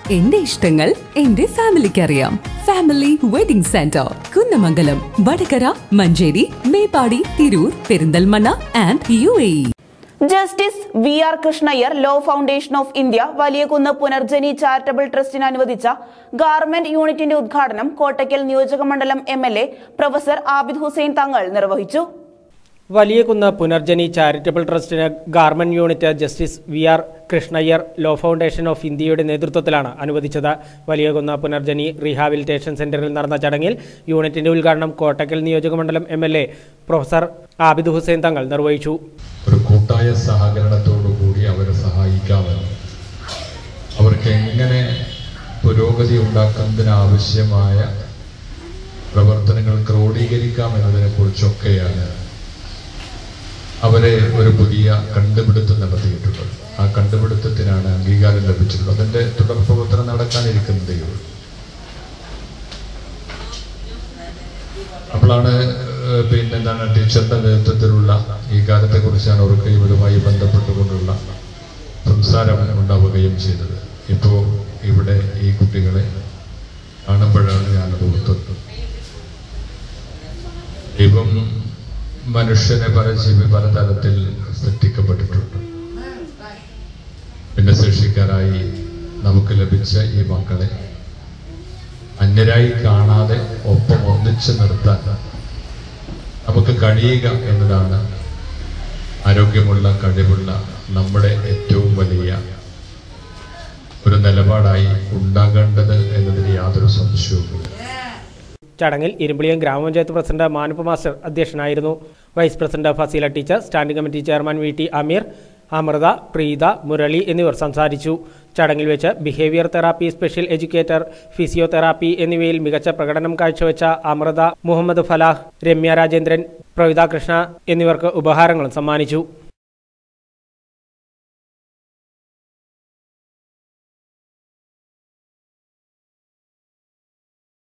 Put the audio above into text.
എന്റെ ഇഷ്ടങ്ങൾ എന്റെ ഫാമിലിക്ക് അറിയാം. Family wedding centre, Kunnamangalam, Vadakara, Manjeri, Meppadi, Tirur, Perinthalmanna and UAE. Justice VR Krishna Iyer law foundation of India Valiyakunnu Punarjani charitable ട്രസ്റ്റിന് അനുവദിച്ച ഗാർമെന്റ് യൂണിറ്റിന്റെ ഉദ്ഘാടനം കോട്ടയ്ക്കൽ നിയോജകമണ്ഡലം MLA പ്രൊഫസർ ആബിദ് ഹുസൈൻ തങ്ങൾ നിർവഹിച്ചു. വലിയകുന്ന് പുനർജനി ചാരിറ്റബിൾ ട്രസ്റ്റിന് garment unit justice VR Krishna Iyer law foundation of ഇന്ത്യയുടെ നേതൃത്വത്തിലാണ് അനുവദിച്ചത്. വലിയകുന്ന് പുനർജനി റീഹാബിലിറ്റേഷൻ സെന്ററിൽ നടന്ന ചടങ്ങിൽ യൂണിറ്റിന്റെ ഉദ്ഘാടനം കോട്ടയ്ക്കൽ നിയോജകമണ്ഡലം MLA പ്രൊഫസർ ആബിദ് ഹുസൈൻ തങ്ങൾ നിർവഹിച്ചു. ഒരു കൂട്ടായ സഹകരണത്തോടുകൂടി അവരെ സഹായിക്കാമെന്ന്, അവർക്ക് എങ്ങനെ പുരോഗതി ഉണ്ടാക്കുന്നതിനാവശ്യമായ പ്രവർത്തനങ്ങൾ ക്രോഡീകരിക്കാം എന്നതിനെ കുറിച്ചൊക്കെയാണ് അവരെ ഒരു പുതിയ കണ്ടുപിടുത്തം നടത്തിയിട്ടുള്ളത്. ആ കണ്ടുപിടുത്തത്തിനാണ് അംഗീകാരം ലഭിച്ചിട്ടുള്ളത്. അതിന്റെ തുടർ പ്രവർത്തനം നടക്കാനിരിക്കുന്നതേ ഉള്ളൂ. അപ്പോഴാണ് എന്താണ് ടീച്ചറുടെ നേതൃത്വത്തിലുള്ള ഈ കാര്യത്തെക്കുറിച്ചാണ് അവർക്ക് ഇവരുമായി ബന്ധപ്പെട്ടുകൊണ്ടുള്ള സംസാരം ഉണ്ടാവുകയും ചെയ്തത്. ഇപ്പോൾ ഇവിടെ ഈ കുട്ടികളെ കാണുമ്പോഴാണ് ഞാനത് ഓർത്തത്. ദൈവം മനുഷ്യനെ പലതരത്തിൽ സൃഷ്ടിക്കപ്പെട്ടിട്ടുണ്ട്. ഭിന്നശേഷിക്കാരായി നമുക്ക് ലഭിച്ച ഈ മക്കളെ അന്യരായി കാണാതെ ഒപ്പം ഒന്നിച്ചു നിർത്താൻ നമുക്ക് കഴിയുക എന്നതാണ് ആരോഗ്യമുള്ള, കഴിവുള്ള നമ്മുടെ ഏറ്റവും വലിയ ഒരു നിലപാടായി ഉണ്ടാകേണ്ടത് എന്നതിന് യാതൊരു സംശയവുമില്ല. ചടങ്ങിൽ ഇരുമ്പിളിയം ഗ്രാമപഞ്ചായത്ത് പ്രസിഡന്റ് മാനുപ്പ മാസ്റ്റർ അധ്യക്ഷനായിരുന്നു. Vice president Fazeela teacher, standing committee chairman VT Ameer, Amritha, Preetha, Murali എന്നിവർ സംസാരിച്ചു. ചടങ്ങിൽ വെച്ച് behaviour therapy, special educator, physiotherapy എന്നിവയിൽ മികച്ച പ്രകടനം കാഴ്ചവെച്ച അമൃത, മുഹമ്മദ് ഫലാഹ്, രമ്യ രാജേന്ദ്രൻ, പ്രവിത കൃഷ്ണ എന്നിവർക്ക് ഉപഹാരങ്ങളും സമ്മാനിച്ചു.